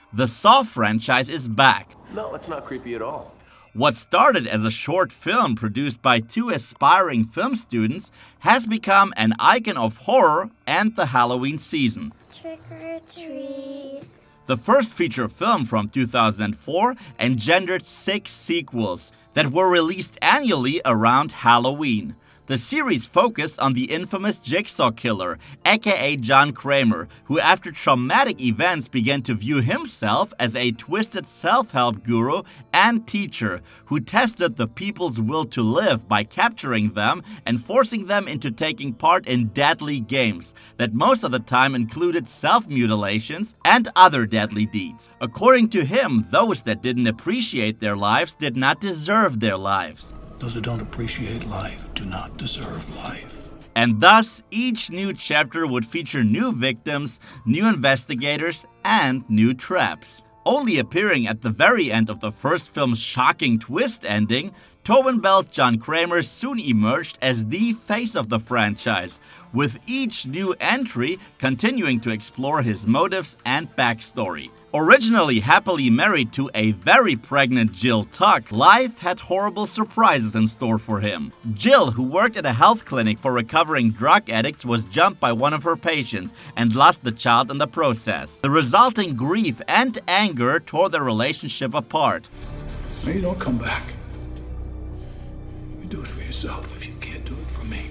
The Saw franchise is back. No, it's not creepy at all. What started as a short film produced by two aspiring film students has become an icon of horror and the Halloween season. Trick or treat. The first feature film from 2004 engendered 6 sequels that were released annually around Halloween. The series focused on the infamous Jigsaw Killer, aka John Kramer, who after traumatic events began to view himself as a twisted self-help guru and teacher who tested the people's will to live by capturing them and forcing them into taking part in deadly games that most of the time included self-mutilations and other deadly deeds. According to him, those that didn't appreciate their lives did not deserve their lives. Those who don't appreciate life do not deserve life. And thus, each new chapter would feature new victims, new investigators, and new traps. Only appearing at the very end of the first film's shocking twist ending, Tobin Bell's John Kramer soon emerged as the face of the franchise, with each new entry continuing to explore his motives and backstory. Originally happily married to a very pregnant Jill Tuck, life had horrible surprises in store for him. Jill, who worked at a health clinic for recovering drug addicts, was jumped by one of her patients and lost the child in the process. The resulting grief and anger tore their relationship apart. Maybe don't come back. You do it for yourself if you can't do it for me.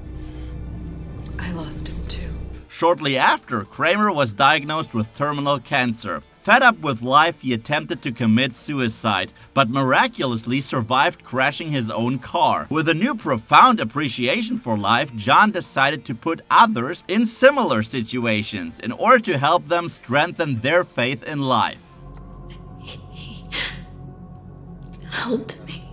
I lost him too. Shortly after, Kramer was diagnosed with terminal cancer. Fed up with life, he attempted to commit suicide, but miraculously survived crashing his own car. With a new profound appreciation for life, John decided to put others in similar situations in order to help them strengthen their faith in life. He helped me.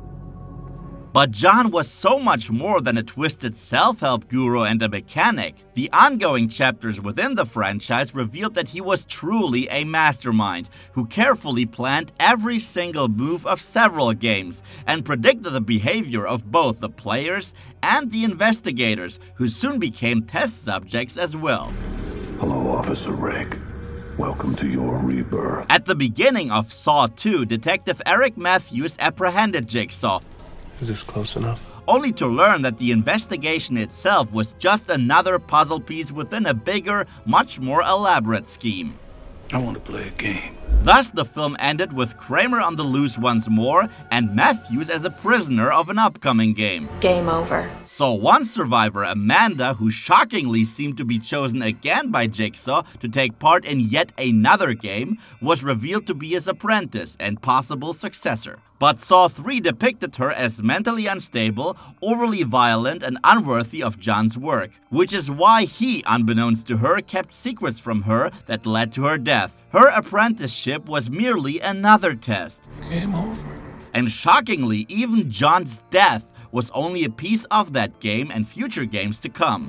But John was so much more than a twisted self-help guru and a mechanic. The ongoing chapters within the franchise revealed that he was truly a mastermind who carefully planned every single move of several games and predicted the behavior of both the players and the investigators, who soon became test subjects as well. Hello, Officer Rick. Welcome to your rebirth. At the beginning of Saw 2, Detective Eric Matthews apprehended Jigsaw. Is this close enough? Only to learn that the investigation itself was just another puzzle piece within a bigger, much more elaborate scheme. I want to play a game. Thus, the film ended with Kramer on the loose once more and Matthews as a prisoner of an upcoming game. Game over. So one survivor, Amanda, who shockingly seemed to be chosen again by Jigsaw to take part in yet another game, was revealed to be his apprentice and possible successor. But Saw 3 depicted her as mentally unstable, overly violent, and unworthy of John's work, which is why he, unbeknownst to her, kept secrets from her that led to her death. Her apprenticeship was merely another test. Game over. And shockingly, even John's death was only a piece of that game and future games to come.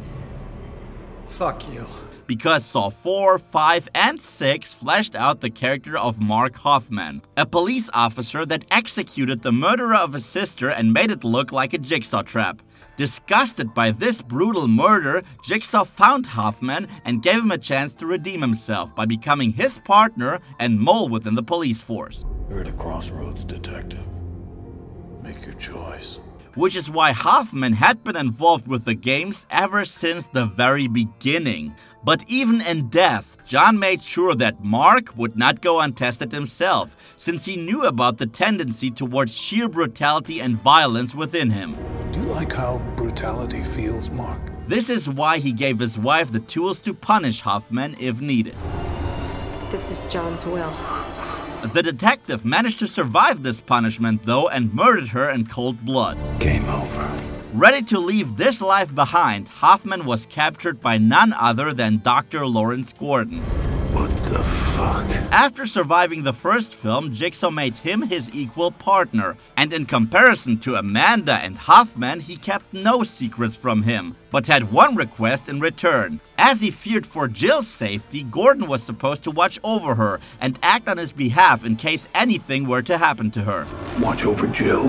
Fuck you. Because Saw 4, 5, and 6 fleshed out the character of Mark Hoffman, a police officer that executed the murderer of his sister and made it look like a jigsaw trap. Disgusted by this brutal murder, Jigsaw found Hoffman and gave him a chance to redeem himself by becoming his partner and mole within the police force. You're at a crossroads, Detective. Make your choice. Which is why Hoffman had been involved with the games ever since the very beginning. But even in death, John made sure that Mark would not go untested himself, since he knew about the tendency towards sheer brutality and violence within him. Do you like how brutality feels, Mark? This is why he gave his wife the tools to punish Hoffman if needed. This is John's will. The detective managed to survive this punishment though and murdered her in cold blood. Game over. Ready to leave this life behind, Hoffman was captured by none other than Dr. Lawrence Gordon. What the fuck? After surviving the first film, Jigsaw made him his equal partner, and in comparison to Amanda and Hoffman, he kept no secrets from him, but had one request in return. As he feared for Jill's safety, Gordon was supposed to watch over her and act on his behalf in case anything were to happen to her. Watch over Jill.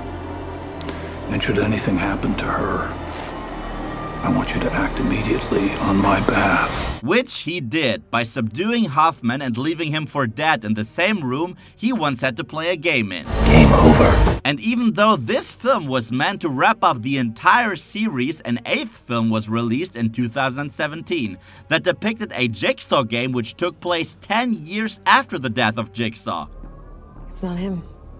And should anything happen to her, I want you to act immediately on my behalf. which he did by subduing Hoffman and leaving him for dead in the same room he once had to play a game in. Game over. And even though this film was meant to wrap up the entire series, an 8th film was released in 2017 that depicted a Jigsaw game which took place 10 years after the death of Jigsaw. It's not him.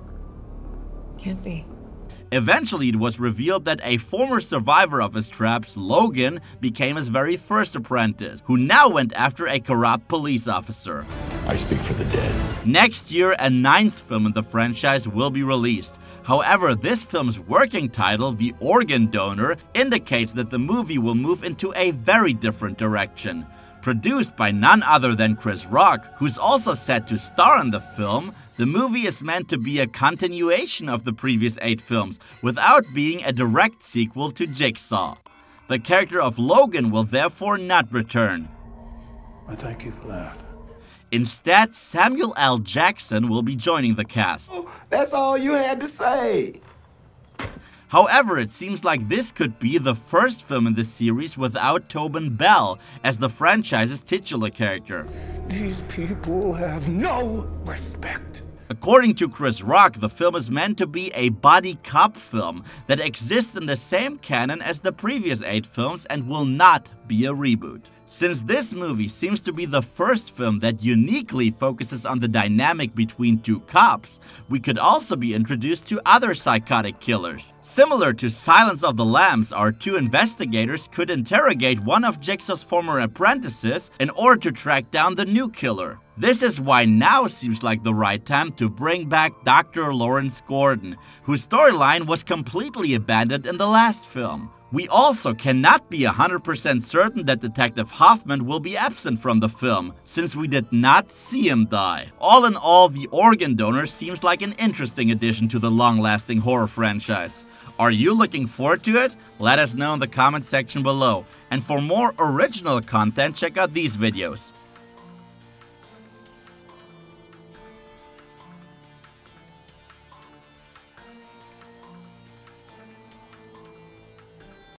Can't be. Eventually, it was revealed that a former survivor of his traps, Logan, became his very first apprentice, who now went after a corrupt police officer. I speak for the dead. Next year, a 9th film in the franchise will be released. However, this film's working title, The Organ Donor, indicates that the movie will move into a very different direction. Produced by none other than Chris Rock, who's also set to star in the film, the movie is meant to be a continuation of the previous 8 films, without being a direct sequel to Jigsaw. The character of Logan will therefore not return. I thank you for that. Instead, Samuel L. Jackson will be joining the cast. That's all you had to say. However, it seems like this could be the first film in the series without Tobin Bell as the franchise's titular character. These people have no respect. According to Chris Rock, the film is meant to be a buddy cop film that exists in the same canon as the previous 8 films and will not be a reboot. Since this movie seems to be the first film that uniquely focuses on the dynamic between 2 cops, we could also be introduced to other psychotic killers. Similar to Silence of the Lambs, our 2 investigators could interrogate one of Jigsaw's former apprentices in order to track down the new killer. This is why now seems like the right time to bring back Dr. Lawrence Gordon, whose storyline was completely abandoned in the last film. We also cannot be 100% certain that Detective Hoffman will be absent from the film, since we did not see him die. All in all, The Organ Donor seems like an interesting addition to the long-lasting horror franchise. Are you looking forward to it? Let us know in the comment section below. And for more original content, check out these videos.